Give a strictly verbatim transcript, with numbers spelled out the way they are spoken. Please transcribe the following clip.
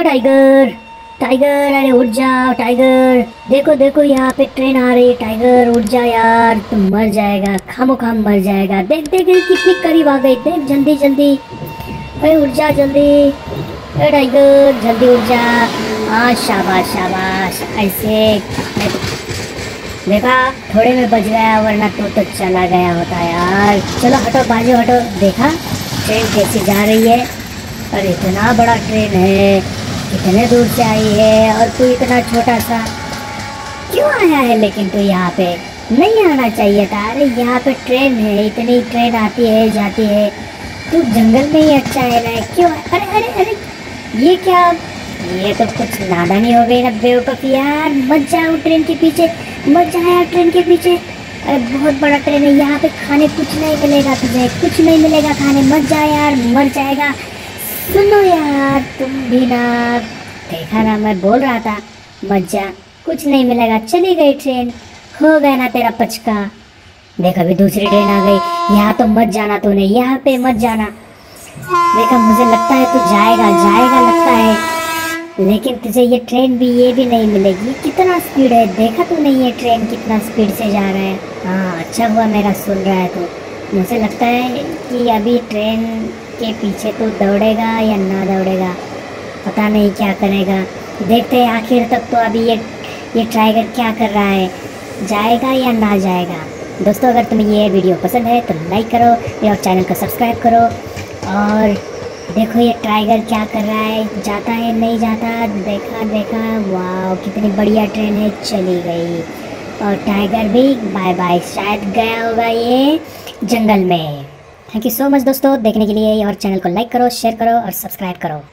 Tiger tiger, अरे उठ जाओ टाइगर। देखो देखो यहाँ पे ट्रेन आ रही है, टाइगर उठ जा यार, तुम मर जाएगा, खामो खाम मर जाएगा। देख देख कितनी करीब आ गई, देख जल्दी जल्दी, अरे उठ जा जल्दी, अरे टाइगर जल्दी उठ जा। हाँ शाबाश शाबाश, ऐसे देखा थोड़े में बच गया, वरना तो तो चला गया होता यार। चलो हटो बाजू हटो, देखा ट्रेन कैसी जा रही है, और इतना बड़ा ट्रेन है, कितने दूर से आई है, और तू इतना छोटा सा क्यों आया है? लेकिन तू यहाँ पे नहीं आना चाहिए था। अरे यहाँ पे ट्रेन है, इतनी ट्रेन आती है जाती है, तू जंगल में ही अच्छा है ना, क्यों? अरे अरे अरे ये क्या, ये तो कुछ नादानी हो गई ना बेवकूफ़ यार। मत जाओ ट्रेन के पीछे, मत जा यार ट्रेन के पीछे। अरे बहुत बड़ा ट्रेन है, यहाँ पे खाने कुछ नहीं मिलेगा, तुझे कुछ नहीं मिलेगा खाने, मत जा यार, मर जाएगा। सुनो यार तुम भी ना, देखा ना मैं बोल रहा था मत जा, कुछ नहीं मिलेगा। चली गई ट्रेन, हो गया ना तेरा पचका। देख अभी दूसरी ट्रेन आ गई, यहाँ तो मत जाना तूने, यहाँ पे मत जाना। देखा मुझे लगता है तू जाएगा जाएगा लगता है, लेकिन तुझे ये ट्रेन भी ये भी नहीं मिलेगी। कितना स्पीड है, देखा तूने ये ट्रेन कितना स्पीड से जा रहा है। हाँ अच्छा हुआ मेरा सुन रहा है तू। मुझे लगता है कि अभी ट्रेन के पीछे तो दौड़ेगा या ना दौड़ेगा, पता नहीं क्या करेगा। देखते हैं आखिर तक तो अभी ये ये टाइगर क्या कर रहा है, जाएगा या ना जाएगा। दोस्तों अगर तुम्हें ये वीडियो पसंद है तो लाइक करो और चैनल को सब्सक्राइब करो। और देखो ये टाइगर क्या कर रहा है, जाता है नहीं जाता, देखा देखा, वाह कितनी बढ़िया ट्रेन है, चली गई। और टाइगर भी बाय बाय, शायद गया होगा ये जंगल में। थैंक यू सो मच दोस्तों देखने के लिए, और चैनल को लाइक करो, शेयर करो और सब्सक्राइब करो।